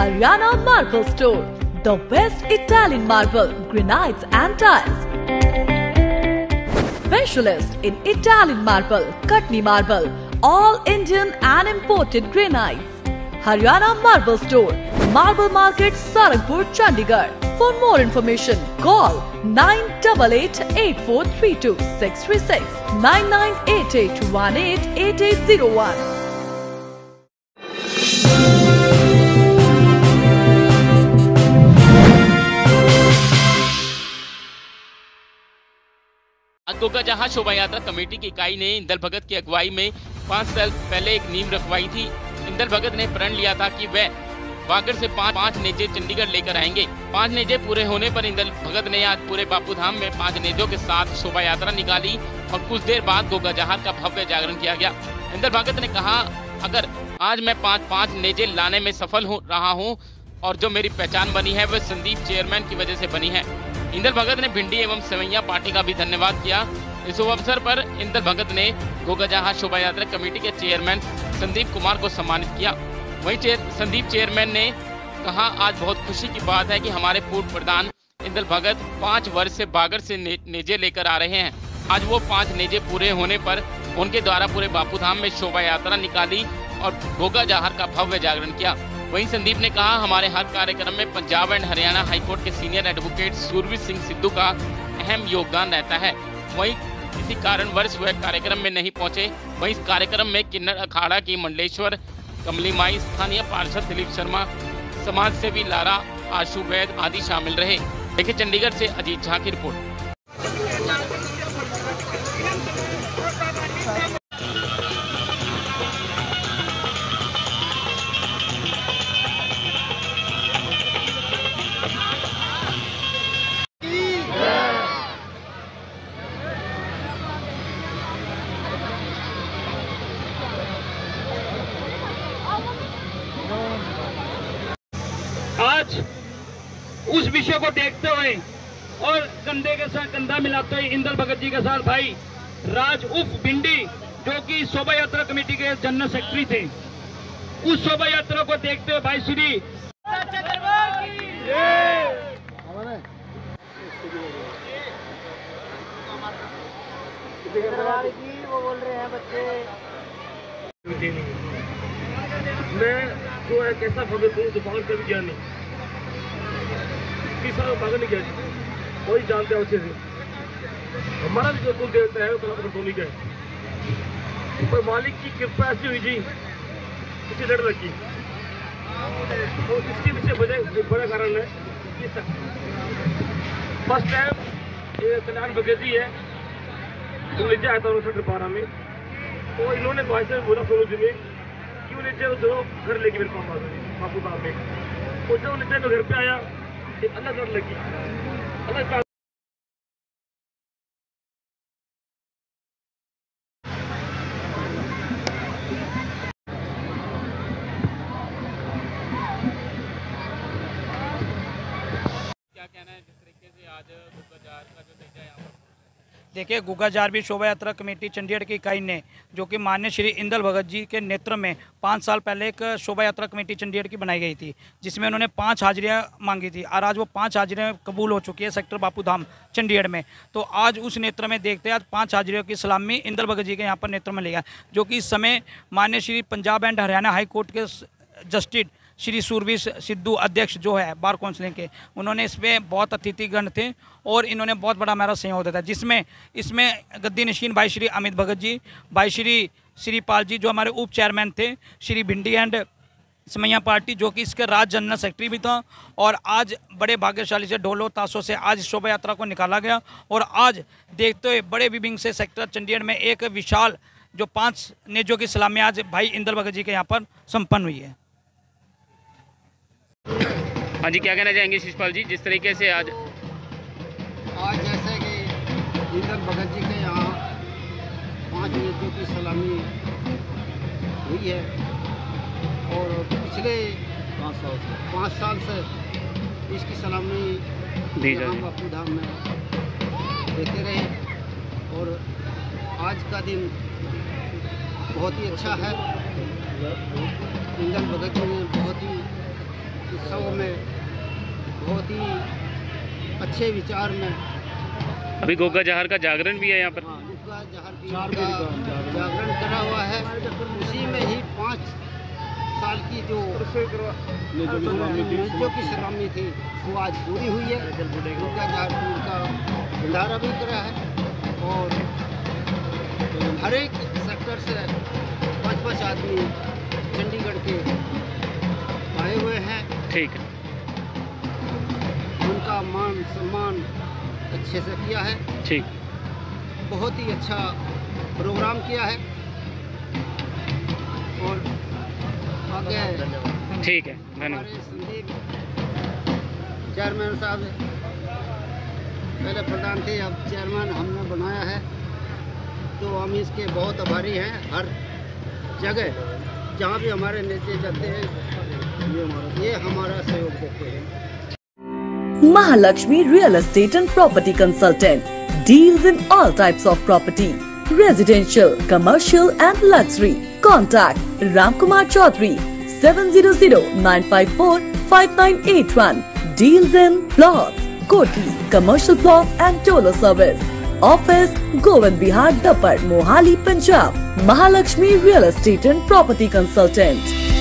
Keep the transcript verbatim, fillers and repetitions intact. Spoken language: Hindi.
Haryana Marble Store, the best Italian marble, granites and tiles. Specialist in Italian marble, Katni marble, all Indian and imported granites. Haryana Marble Store, Marble Market, Sarakpur, Chandigarh. For more information, call nine eight eight, eight four three two, six three six, nine nine eight eight, one eight eight eight zero one. Goga जहां शोभा यात्रा कमेटी की इकाई ने इंदल भगत की अगुवाई में पाँच साल पहले एक नींव रखवाई थी। इंदल भगत ने प्रण लिया था कि वह वागड़ से पांच पांच नेजे चंडीगढ़ लेकर आएंगे। पांच नेजे पूरे होने पर इंदल भगत ने आज पूरे बापू धाम में पांच नेजों के साथ शोभा यात्रा निकाली और कुछ देर बाद गोगा जहार का भव्य जागरण किया गया। इंदल भगत ने कहा, अगर आज मैं पांच पांच नेजे लाने में सफल हो रहा हूं और जो मेरी पहचान बनी है वह संदीप चेयरमैन की वजह से बनी है। इंदल भगत ने भिंडी एवं सवैया पार्टी का भी धन्यवाद किया। इस अवसर पर इंदल भगत ने गोगा जहार शोभा यात्रा कमेटी के चेयरमैन संदीप कुमार को सम्मानित किया। वहीं चेयर, संदीप चेयरमैन ने कहा, आज बहुत खुशी की बात है कि हमारे पूर्व प्रधान इंदल भगत पाँच वर्ष से बागड़ से ने, नेजे लेकर आ रहे हैं। आज वो पाँच नेजे पूरे होने पर उनके द्वारा पूरे बापू धाम में शोभा यात्रा निकाली और गोगा जहार का भव्य जागरण किया। वहीं संदीप ने कहा, हमारे हर कार्यक्रम में पंजाब एंड हरियाणा हाईकोर्ट के सीनियर एडवोकेट सूरवीर सिंह सिद्धू का अहम योगदान रहता है। वहीं किसी कारणवश वह कार्यक्रम में नहीं पहुंचे। वहीं इस कार्यक्रम में किन्नर अखाड़ा की मंडलेश्वर कमली माई, स्थानीय पार्षद दिलीप शर्मा, समाज सेवी लारा, आशु वैद आदि शामिल रहे। देखिए चंडीगढ़ से अजीत झा की रिपोर्ट। आज उस विषय को देखते हुए और कंधे के साथ कंधा मिलाते हुए इंदल भगत जी के साथ भाई राज उफ भिंडी, जो कि शोभा यात्रा कमेटी के जनरल सेक्रेटरी थे, उस शोभा यात्रा को देखते हुए भाई श्री वो बोल रहे हैं बच्चे, मैं जो है कैसा भगत हूँ तो भाग कभी गया नहीं, किसी भाग नहीं गया, वही जानते हैं अच्छे से। हमारा जो कुल देवता है वो कला कटोली का है, पर मालिक की कृपा ऐसी हुई जी, इसे डर लगी। तो इसके पीछे वजह बड़ा कारण है ये सब। फर्स्ट टाइम ये कल्याण भगत जी है, वो नीचे आया था उनसठ बारह में, तो इन्होंने भाई से बोला सोनू जी ने क्यों नीचे जो घर लेके मेरे पास बापू साहब में, तो जब नीचे तो घर पे आया एक अलग डर लगी, अलग क्या कहना है जिस तरीके से आज गोगा जहार का जो नेजा यहाँ पर? देखिए, गोगा जहार भी शोभा यात्रा कमेटी चंडीगढ़ की इकाई ने, जो कि माननीय श्री इंदल भगत जी के नेतृत्व में पाँच साल पहले एक शोभा यात्रा कमेटी चंडीगढ़ की बनाई गई थी, जिसमें उन्होंने पांच हाजिरियां मांगी थी और आज वो पांच हाजिरियां कबूल हो चुकी है सेक्टर बापू धाम चंडीगढ़ में। तो आज उस नेतृत्व में देखते हैं, आज पाँच हाजिरियों की सलामी इंदल भगत जी के यहाँ पर नेतृत्व में लिया, जो कि इस समय माननीय Shri Punjab and Haryana high court के जस्टिस श्री सूरवीर सिद्धू अध्यक्ष जो है बार काउंसिलिंग के, उन्होंने इसमें बहुत अतिथिगण थे और इन्होंने बहुत बड़ा हमारा सहयोग दिया था, जिसमें इसमें गद्दी नशीन भाई श्री अमित भगत जी, भाई श्री श्रीपाल जी जो हमारे उप चेयरमैन थे, श्री भिंडी एंड समैया पार्टी जो कि इसके राज्य जनरल सेक्रेटरी भी था, और आज बड़े भाग्यशाली से ढोलों ताशों से आज शोभा यात्रा को निकाला गया। और आज देखते हुए बड़े विभिन्न से सेक्टर चंडीगढ़ में एक विशाल जो पाँच नेजों की सलामी आज भाई इंदल भगत जी के यहाँ पर संपन्न हुई है। हाँ जी, क्या कहना चाहेंगे शिषपाल जी, जिस तरीके से आज आज जैसे कि इंदल भगत जी के यहाँ पाँच नेताओं की सलामी हुई है और पिछले पाँच साल से पाँच साल से इसकी सलामी यहाँ बापू धाम में देते रहे और आज का दिन बहुत ही अच्छा है। इंदल भगत जी ने बहुत ही उत्सव में बहुत ही अच्छे विचार में। अभी गोगा जहर का जागरण भी है यहाँ पर। हाँ, गोगा जहर की का जागरण करा हुआ है। उसी में ही पाँच साल की जो जो की सलामी थी वो आज पूरी हुई है। गोगा जहर का भंडारा भी करा है और हर एक सेक्टर से पाँच पाँच आदमी चंडीगढ़ के आए हुए हैं। ठीक है, उनका मान सम्मान अच्छे से किया है। ठीक, बहुत ही अच्छा प्रोग्राम किया है और आगे ठीक है, हमारे धन्यवाद। संदीप चेयरमैन साहब पहले प्रधान थे, अब चेयरमैन हमने बनाया है, तो हम इसके बहुत आभारी हैं। हर जगह जहाँ भी हमारे नेता जाते हैं ये हमारा ये हमारा सहयोग देते हैं। Mahalakshmi Real Estate and Property Consultant deals in all types of property, residential, commercial and luxury. Contact Ramkumar Chaudhary seven zero zero nine five four five nine eight one. Deals in plots, Koti, commercial plot and Tolo service. Office Govind Bihar Dapar, Mohali, Punjab. Mahalakshmi Real Estate and Property Consultant.